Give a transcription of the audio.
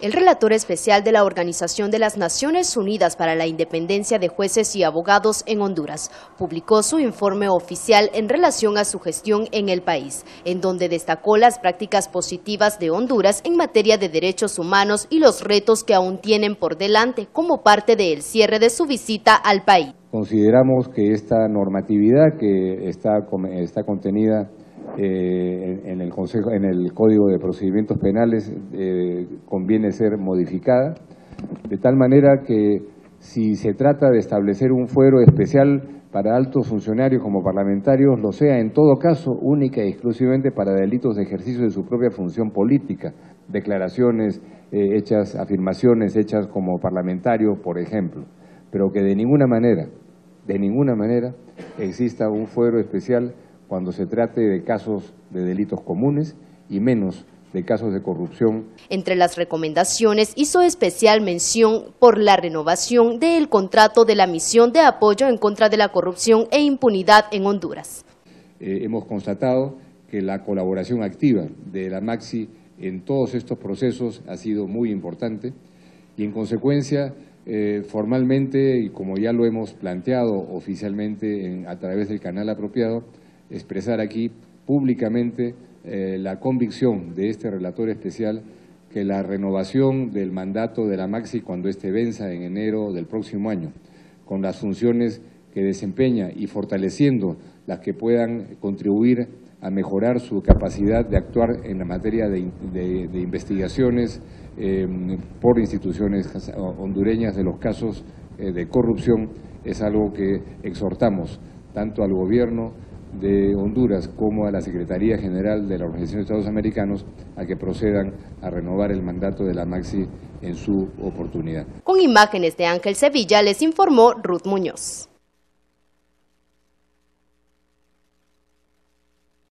El relator especial de la Organización de las Naciones Unidas para la Independencia de Jueces y Abogados en Honduras publicó su informe oficial en relación a su gestión en el país, en donde destacó las prácticas positivas de Honduras en materia de derechos humanos y los retos que aún tienen por delante como parte del cierre de su visita al país. Consideramos que esta normatividad que está contenida en el Código de Procedimientos Penales conviene ser modificada, de tal manera que si se trata de establecer un fuero especial para altos funcionarios como parlamentarios, lo sea en todo caso única y exclusivamente para delitos de ejercicio de su propia función política, declaraciones afirmaciones hechas como parlamentario, por ejemplo, pero que de ninguna manera exista un fuero especial cuando se trate de casos de delitos comunes y menos de casos de corrupción. Entre las recomendaciones hizo especial mención por la renovación del contrato de la misión de apoyo en contra de la corrupción e impunidad en Honduras. Hemos constatado que la colaboración activa de la MAXI en todos estos procesos ha sido muy importante y en consecuencia formalmente, y como ya lo hemos planteado oficialmente a través del canal apropiado, expresar aquí públicamente la convicción de este relator especial que la renovación del mandato de la MAXI cuando éste venza en enero del próximo año, con las funciones que desempeña y fortaleciendo las que puedan contribuir a mejorar su capacidad de actuar en la materia de investigaciones por instituciones hondureñas de los casos de corrupción, es algo que exhortamos tanto al gobierno de Honduras como a la Secretaría General de la Organización de Estados Americanos a que procedan a renovar el mandato de la MAXI en su oportunidad. Con imágenes de Ángel Sevilla les informó Ruth Muñoz.